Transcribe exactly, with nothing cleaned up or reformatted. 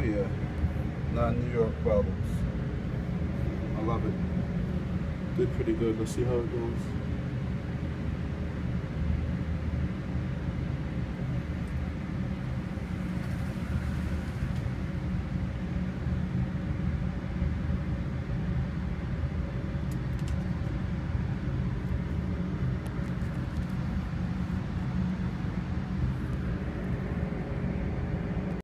yeah. Non-New York bubbles. I love it. Did pretty good. Let's see how it goes.